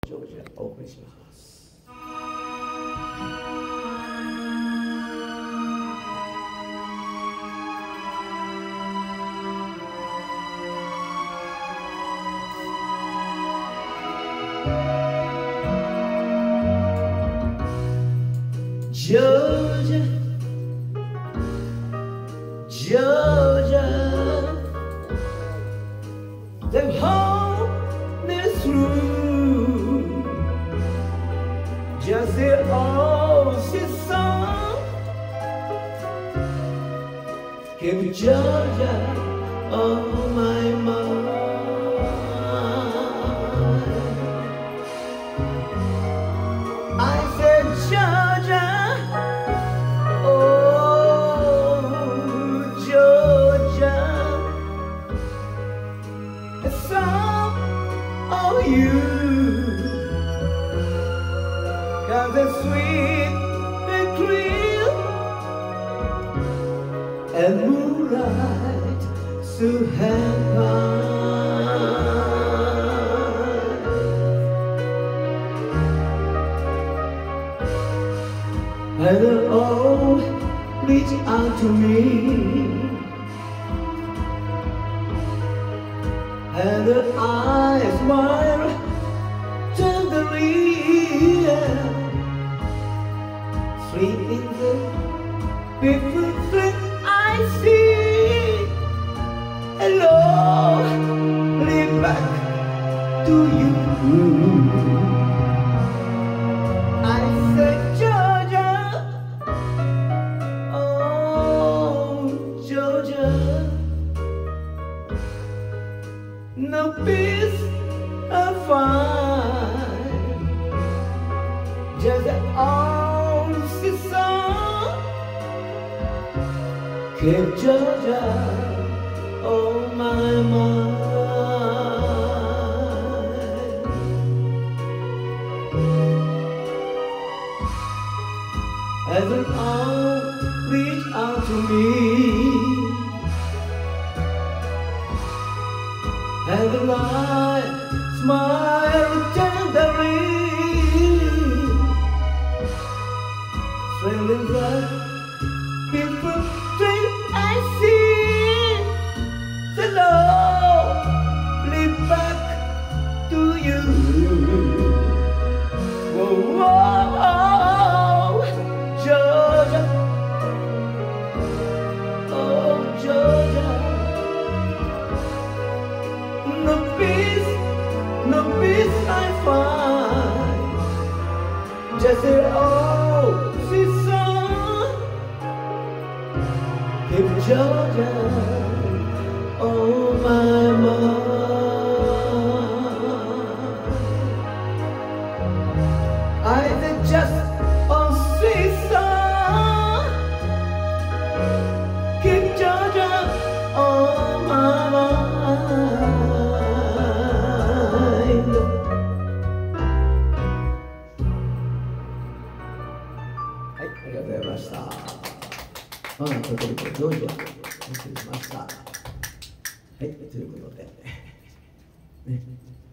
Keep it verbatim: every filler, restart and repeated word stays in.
ジョージアお送りします。 Georgia, Georgia, the home is through. Just the ocean song, keep Georgia on my mind. I said Georgia. You got the sweet and clear and moonlight so high, and the all reach out to me, and the eyes smile tenderly, sweet in the beautiful thing I see. Hello, lead back to you. I said Georgia, oh Georgia, no peace or find, just an old song. Keep Georgia on my mind. As an arm reach out to me, and the light smile tenderly, swinging the beautiful dream I see. Slowly back to you. Whoa, whoa, Georgia, oh Georgia. No peace, no peace I find, just an old song. Keep Georgia on my mind. I did just a sweet song. Keep Georgia on my mind.はい、ありがとうございました。我がトトリコジョージアお送りしました。はい、ということで、ね。